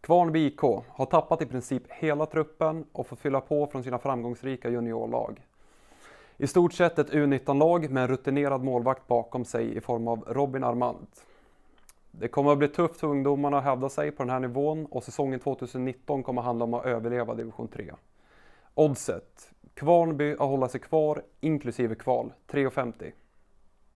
Kvarnby IK har tappat i princip hela truppen och får fylla på från sina framgångsrika juniorlag. I stort sett ett U19-lag med en rutinerad målvakt bakom sig i form av Robin Armand. Det kommer att bli tufft för ungdomarna att hävda sig på den här nivån och säsongen 2019 kommer att handla om att överleva division 3. Oddset: Kvarnby att hålla sig kvar inklusive kval, 3,50.